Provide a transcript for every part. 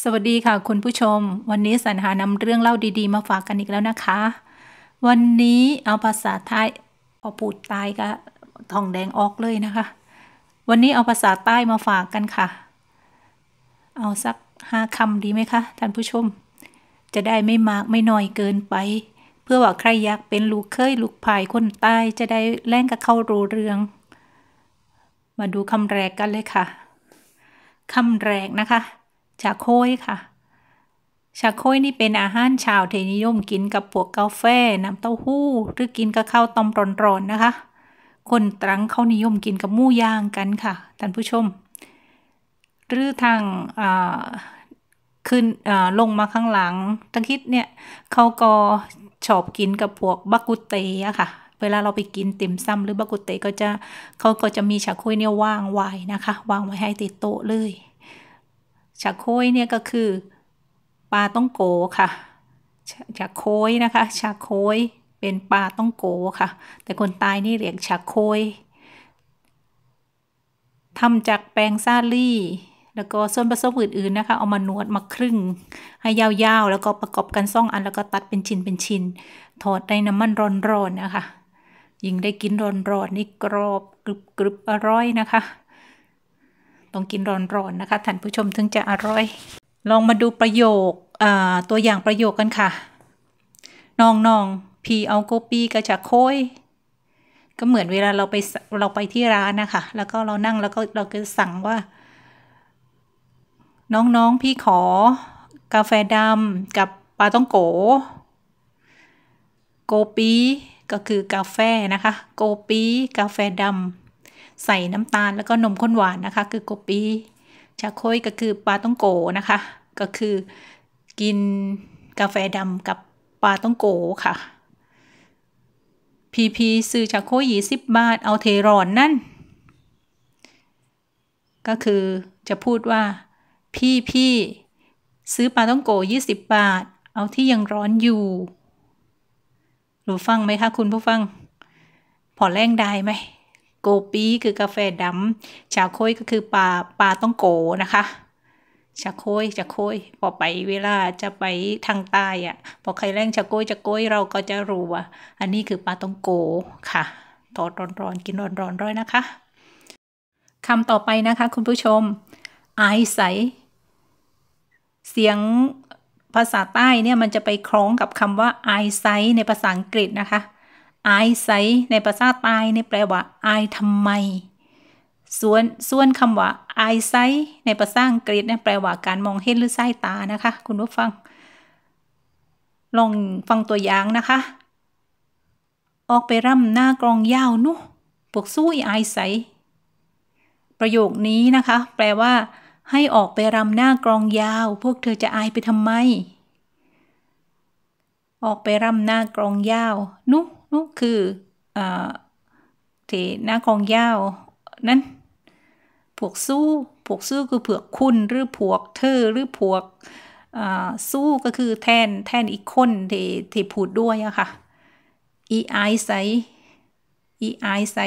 สวัสดีค่ะคุณผู้ชมวันนี้สรรหานำเรื่องเล่าดีๆมาฝากกันอีกแล้วนะคะวันนี้เอาภาษาไทยพอพูดใต้ก็ทองแดงออกเลยนะคะวันนี้เอาภาษาใต้มาฝากกันค่ะเอาสัก5 คำดีไหมคะท่านผู้ชมจะได้ไม่มากไม่น้อยเกินไปเพื่อว่าใครอยากเป็นลูกเคยลูกพายคนใต้จะได้แล่นกับเข้ารู้เรื่องมาดูคำแรกกันเลยค่ะคำแรกนะคะชาโคยค่ะชาโคยนี่เป็นอาหารชาวไทยนิยมกินกับพวกกาแฟน้ำเต้าหู้หรือกินกับข้าวต้มร้อนๆนะคะคนตรังเขานิยมกินกับหมูย่างกันค่ะท่านผู้ชมหรือทางขึ้นลงมาข้างหลังตังคิดเนี่ยเขาก็ชอบกินกับพวกบักกุเตอะค่ะเวลาเราไปกินติ่มซำหรือบักกุเตเขาก็จะมีชาโคยเนี่ยวางไว้นะคะวางไว้ให้ติดโต๊ะเลยชาโคยเนี่ยก็คือปลาต้องโกค่ะชาโคยนะคะชาโคยเป็นปลาต้องโกค่ะแต่คนตายนี่เรียกชาโคยทำจากแป้งซาลี่แล้วก็ส่วนผสมอื่นๆนะคะเอามานวดมาครึ่งให้ยาวๆแล้วก็ประกอบกัน2 อันแล้วก็ตัดเป็นชิ้นทอดในน้ำมันร้อนๆนะคะยิ่งได้กินร้อนๆนี่กรอบกรึบอร่อยนะคะต้องกินร้อนๆนะคะท่านผู้ชมถึงจะอร่อยลองมาดูประโยคตัวอย่างประโยคกันค่ะน้องพี่เอาโกปีกระชะโคยก็เหมือนเวลาเราไปที่ร้านนะคะแล้วก็เรานั่งแล้วก็เราก็สั่งว่าน้องพี่ขอกาแฟดำกับปลาต้องโกโกปีก็คือกาแฟนะคะโกปีกาแฟดำใส่น้ำตาลแล้วก็นมข้นหวานนะคะคือโกปีชาโคยก็คือปลาต้องโกนะคะก็คือกินกาแฟดำกับปลาต้องโกค่ะพีซื้อชาโคย20 บาทเอาเทร้อนนั่นก็คือจะพูดว่าพี่ซื้อปลาต้องโก20 บาทเอาที่ยังร้อนอยู่รู้ฟังไหมคะคุณผู้ฟังพอแรงได้ไหมโกปีคือกาแฟดำชาโคยก็คือปลาต้องโกนะคะชาโคยพอไปเวลาจะไปทางใต้อะพอใครแรงชาโคยเราก็จะรู้ว่าอันนี้คือปลาต้องโกค่ะทอดร้อนๆกินร้อนๆด้วยนะคะคำต่อไปนะคะคุณผู้ชมไอใสเสียงภาษาใต้เนี่ยมันจะไปคล้องกับคำว่าไอไซในภาษาอังกฤษนะคะไอไซในภาษาใต้เนี่ยแปลว่าไอทำไมส่วนคำว่า eyesight ในภาษาอังกฤษเนี่ยแปลว่าการมองเห็นหรือสายตานะคะคุณผู้ฟังลองฟังตัวอย่างนะคะออกไปร่ำหน้ากรองยาวนุพวกสู้eyesightประโยคนี้นะคะแปลว่าให้ออกไปรำหน้ากรองยาวพวกเธอจะอายไปทำไมออกไปรำหน้ากรองยาวนุคือที่หน้ากรองยาวนั้นพวกสู้คือเผือกคุณหรือพวกเธอหรือพวกสู้ก็คือแทนอีกคนที่พูดด้วยอะค่ะอีไอไซ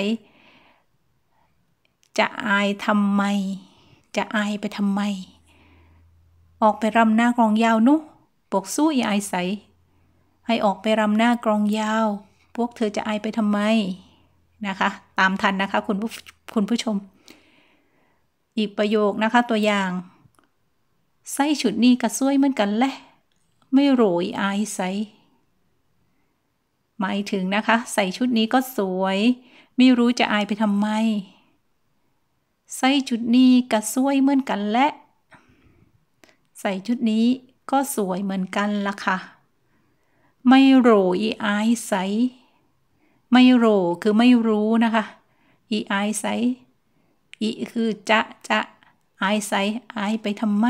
จะอายทำไมจะอายไปทำไมออกไปรำหน้ากรองยาวนุพวกสู้อีไอไซให้ออกไปรำหน้ากรองยาวพวกเธอจะอายไปทำไมนะคะตามทันนะคะคุณผู้ชมอีกประโยคนะคะตัวอย่างใส่ชุดนี้ก็สวยเหมือนกันแหละไม่โรยอายใส่หมายถึงนะคะใส่ชุดนี้ก็สวยไม่รู้จะอายไปทำไมใส่ชุดนี้ก็สวยเหมือนกันและใส่ชุดนี้ก็สวยเหมือนกันล่ะค่ะไม่โรยอายใส่ไม่โรคือไม่รู้นะคะอีอายใส่อีคือจะอายใส่อายไปทำไม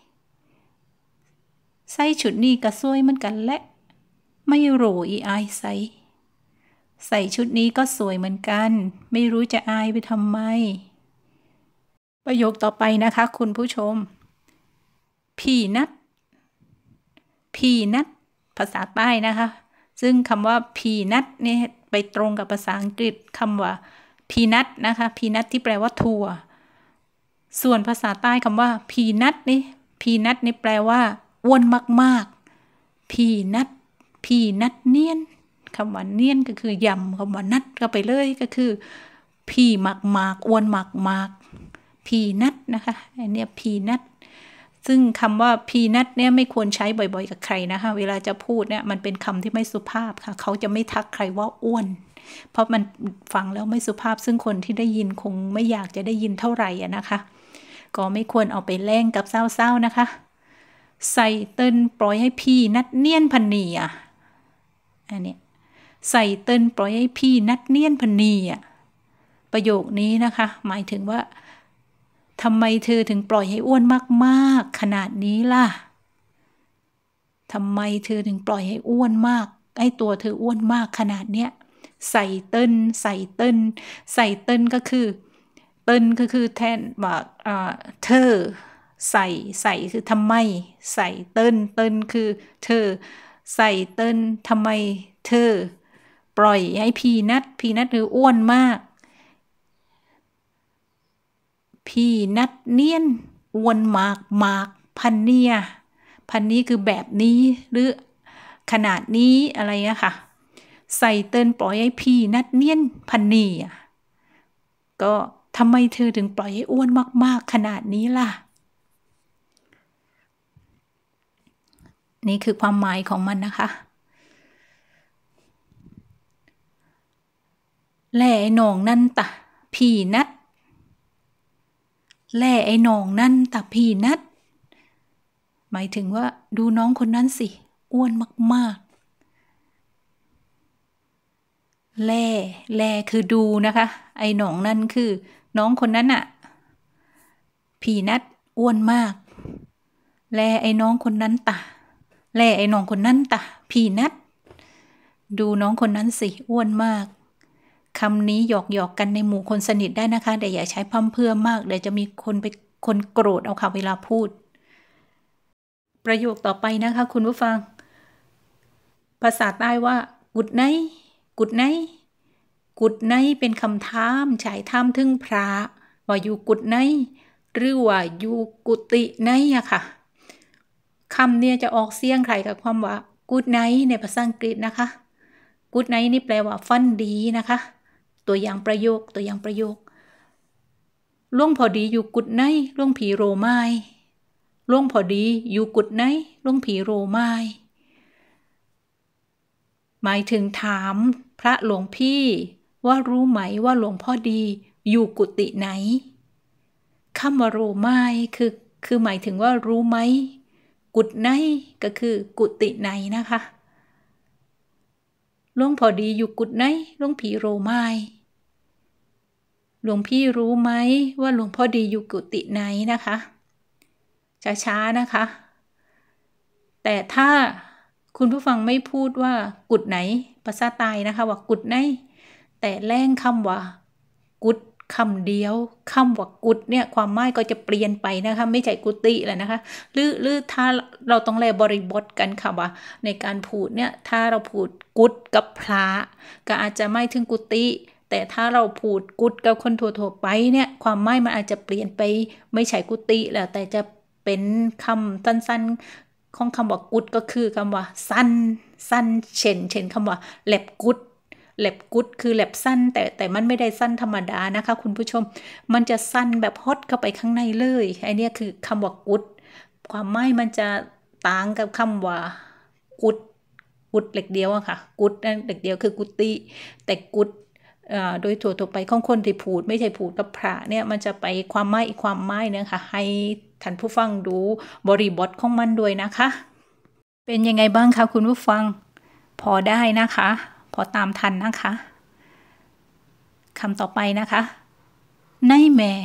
ใส่ชุดนี้ก็สวยเหมือนกันและไม่โรอีอายใส่ชุดนี้ก็สวยเหมือนกันไม่รู้จะอายไปทำไมประโยคต่อไปนะคะคุณผู้ชมพี่นัดภาษาใต้นะคะซึ่งคำว่าพีนัทเนี่ยไปตรงกับภาษาอังกฤษคำว่าพีนัทนะคะพีนัทที่แปลว่าถั่วส่วนภาษาใต้คำว่าพีนัทนี่พีนัทนี่แปลว่าอ้วนมากๆพีนัทเนียนคำว่าเนียนก็คือยำคำว่านัทก็ไปเลยก็คือพีมากอ้วนมากพีนัทนะคะอันนี้พีนัทซึ่งคำว่าพีนัทเนี่ยไม่ควรใช้บ่อยๆกับใครนะคะเวลาจะพูดเนี่ยมันเป็นคำที่ไม่สุภาพค่ะเขาจะไม่ทักใครว่าอ้วนเพราะมันฟังแล้วไม่สุภาพซึ่งคนที่ได้ยินคงไม่อยากจะได้ยินเท่าไหร่นะคะก็ไม่ควรเอาไปแล่งกับเศร้าๆนะคะใส่เติ้นปล่อยให้พี่นัดเนียนพันนีอ่ะอันนี้ใส่เติ้นปล่อยให้พี่นัดเนียนพันนีอ่ะประโยคนี้นะคะหมายถึงว่าทำไมเธอถึงปล่อยให้อ้วนมากๆขนาดนี้ล่ะทำไมเธอถึงปล่อยให้อ้วนมากให้ตัวเธออ้วนมากขนาดเนี้ยใส่เติ้นก็คือเติ้นก็คือแทนว่าเธอใส่คือทำไมใส่เติ้นคือเธอใส่เติ้นทำไมเธอปล่อยให้พีนัทคืออ้วนมากพีนัทเนียนอ้วนมากพันนี้คือแบบนี้หรือขนาดนี้อะไรอะค่ะใส่เติ้นปล่อยให้พี่นัดเนียนพันนีอ่ะก็ทำไมเธอถึงปล่อยให้อ้วนมากๆขนาดนี้ล่ะนี่คือความหมายของมันนะคะแล่ไอ้น้องนั่นตะพี่นัดแล่ไอ้น้องนั่นตะพี่นัดหมายถึงว่าดูน้องคนนั้นสิอ้วนมากๆแล่คือดูนะคะไอ้น้องนั่นคือน้องคนนั้นอะพี่นัดอ้วนมากแล่ไอ้น้องคนนั้นตะแล่ไอ้น้องคนนั้นตะพี่นัดดูน้องคนนั้นสิอ้วนมากคำนี้หยอกกันในหมู่คนสนิทได้นะคะแต่อย่าใช้พร่ำเพรื่อมากเดี๋ยวจะมีคนโกรธเอาค่ะเวลาพูดประโยคต่อไปนะคะคุณผู้ฟังภาษาใต้ว่ากุดไนเป็นคำถามชายถามถึงพระว่าอยู่กุดไนหรือว่าอยู่กุฏิไนอะค่ะคำเนี่ยจะออกเสียงคล้ายกับความว่า good night ในภาษาอังกฤษนะคะ good night นี่แปลว่าฝันดีนะคะตัวอย่างประโยคล่วงพอดีอยู่กุดไนล่วงผีโรไม้ล่วงพอดีอยู่กุดไนล่วงผีโรไม้หมายถึงถามพระหลวงพี่ว่ารู้ไหมว่าหลวงพ่อดีอยู่กุฏิไหนคำว่าโรไม้คือหมายถึงว่ารู้ไหมกุฏไหนก็คือกุฏิไหนนะคะหลวงพอดีอยู่กุฏไหนหลวงพี่โรไม้หลวงพี่รู้ไหมว่าหลวงพ่อดีอยู่กุฏิไหนนะคะช้าๆนะคะแต่ถ้าคุณผู้ฟังไม่พูดว่ากุฏไหนภาษาใต้นะคะว่ากุฏไหนแต่แล่งคำว่ากุฏคำเดียวคำว่ากุฏเนี่ยความหมายก็จะเปลี่ยนไปนะคะไม่ใช่กุฏิแหละนะคะหรือถ้าเราต้องแลบริบทกันค่ะว่าในการพูดเนี่ยถ้าเราพูดกุฏกับพระก็อาจจะไม่ถึงกุฏิแต่ถ้าเราพูดกุฏกับคนทั่วๆไปเนี่ยความหมายมันอาจจะเปลี่ยนไปไม่ใช่กุฏิแล้วแต่จะเป็นคำสั้นๆของคำว่ากุฏก็คือคำว่าสั้นเช่นคำว่าแลบกุฏคือแลบสั้นแต่มันไม่ได้สั้นธรรมดานะคะคุณผู้ชมมันจะสั้นแบบฮอตเข้าไปข้างในเลยไอเนี้ยคือคำว่ากุฏความหมายมันจะต่างกับคำว่ากุฏเหล็กเดียวอะค่ะกุฏเหล็กเดียวคือกุฏิแต่กุฏโดยทั่วไปของคนที่พูดไม่ใช่พูดกับพระเนี่ยมันจะไปความหมายอีกความหมายนึงค่ะให้ท่านผู้ฟังดูบริบทของมันด้วยนะคะเป็นยังไงบ้างคะคุณผู้ฟังพอได้นะคะพอตามทันนะคะคำต่อไปนะคะในแม่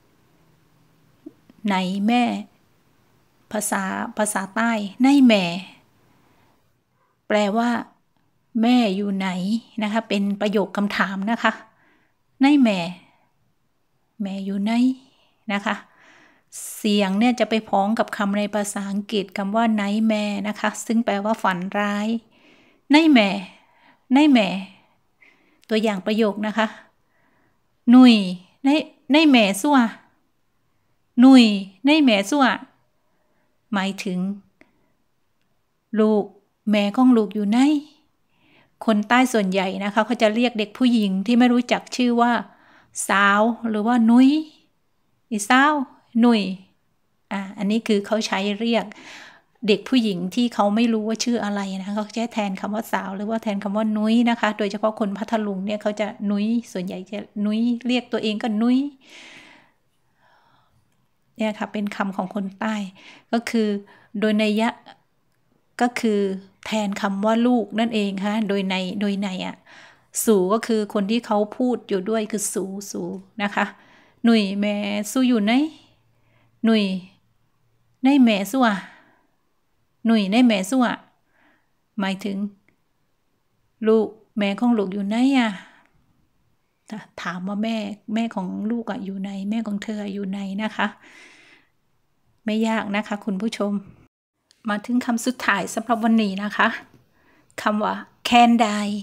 ภาษาใต้ในแม่แปลว่าแม่อยู่ไหนนะคะเป็นประโยคคำถามนะคะในแม่อยู่ไหนนะคะเสียงเนี่ยจะไปพ้องกับคำในภาษาอังกฤษคำว่าไนท์แม่นะคะซึ่งแปลว่าฝันร้ายในแม่ตัวอย่างประโยคนะคะหนุ่ยในแม่ซั่วหนุ่ยในแม่ซั่วหมายถึงลูกแม่ของลูกอยู่ไหนคนใต้ส่วนใหญ่นะคะเขาจะเรียกเด็กผู้หญิงที่ไม่รู้จักชื่อว่าสาวหรือว่านุ้ยอีสาวหนุ่ยอันนี้คือเขาใช้เรียกเด็กผู้หญิงที่เขาไม่รู้ว่าชื่ออะไรนะเขาจะแทนคำว่าสาวหรือว่าแทนคำว่านุ้ยนะคะโดยเฉพาะคนพัทลุงเนี่ยเขาจะนุ้ยส่วนใหญ่จะนุ้ยเรียกตัวเองก็นุ้ยเนี่ยค่ะเป็นคำของคนใต้ก็คือโดยนัยยะก็คือแทนคำว่าลูกนั่นเองค่ะโดยในสู่ก็คือคนที่เขาพูดอยู่ด้วยคือสู่นะคะหนุ่ยแม่สู้อยู่ไหนหนุ่ยในแม่สู้หนุ่ยในแม่สู้หมายถึงลูกแม่ของลูกอยู่ไหนถามว่าแม่ของลูกอยู่ไหนแม่ของเธออยู่ไหนนะคะไม่ยากนะคะคุณผู้ชมมาถึงคำสุดท้ายสำหรับวันนี้นะคะคำว่า can die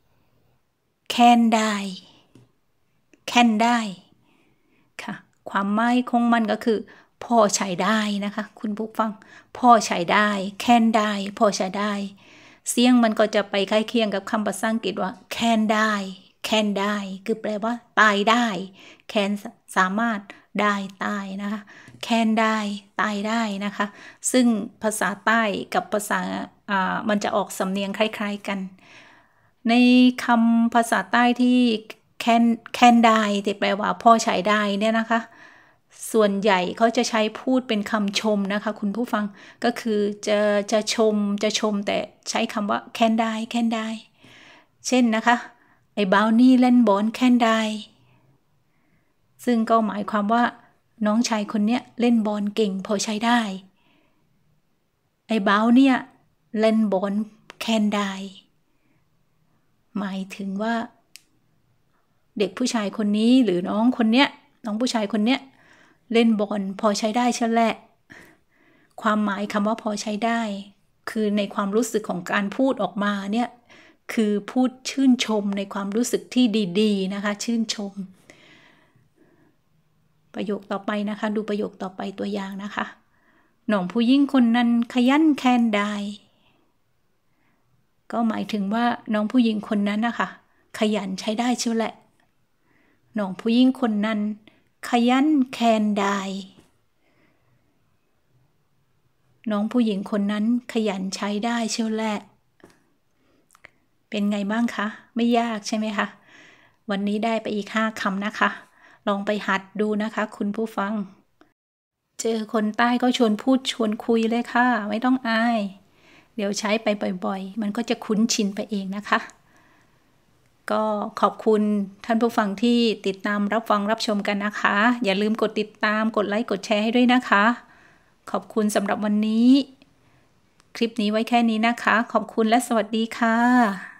ค่ะความหมายของมันก็คือพอใช้ได้นะคะคุณผู้ฟังพอใช้ได้ can die พอใช้ได้เสียงมันก็จะไปใกล้เคียงกับคำภาษาอังกฤษว่า can die คือแปลว่าตายได้ can สามารถได้ตายนะคะ can die ตายได้นะคะซึ่งภาษาใต้กับภาษามันจะออกสำเนียงคล้ายๆกันในคำภาษาใต้ที่ can die ที่แปลว่าพอใช้ได้เนี่ยนะคะส่วนใหญ่เขาจะใช้พูดเป็นคำชมนะคะคุณผู้ฟังก็คือจะชมแต่ใช้คำว่า can die เช่นนะคะไอ้บาวนี่เล่นบอล can die ซึ่งก็หมายความว่าน้องชายคนเนี้ยเล่นบอลเก่งพอใช้ได้ไอ้บาวเนี่ยเล่นบอล can die หมายถึงว่าเด็กผู้ชายคนนี้หรือน้องผู้ชายคนเนี้ยเล่นบอลพอใช้ได้ใช่แหละความหมายคำว่าพอใช้ได้คือในความรู้สึกของการพูดออกมาเนี่ยคือพูดชื่นชมในความรู้สึกที่ดีๆนะคะชื่นชมประโยคต่อไปนะคะดูประโยคต่อไปตัวอย่างนะคะน้องผู้หญิงคนนั้นขยันแคนได้ก็หมายถึงว่าน้องผู้หญิงคนนั้นนะคะขยันใช้ได้เชียวแหละน้องผู้หญิงคนนั้นขยันแคนได้น้องผู้หญิงคนนั้นขยันใช้ได้เชียวแหละเป็นไงบ้างคะไม่ยากใช่ไหมคะวันนี้ได้ไปอีก5 คำนะคะลองไปหัดดูนะคะคุณผู้ฟังเจอคนใต้ก็ชวนพูดชวนคุยเลยค่ะไม่ต้องอายเดี๋ยวใช้ไปบ่อยๆมันก็จะคุ้นชินไปเองนะคะก็ขอบคุณท่านผู้ฟังที่ติดตามรับฟังรับชมกันนะคะอย่าลืมกดติดตามกดไลค์กดแชร์ให้ด้วยนะคะขอบคุณสำหรับวันนี้คลิปนี้ไว้แค่นี้นะคะขอบคุณและสวัสดีค่ะ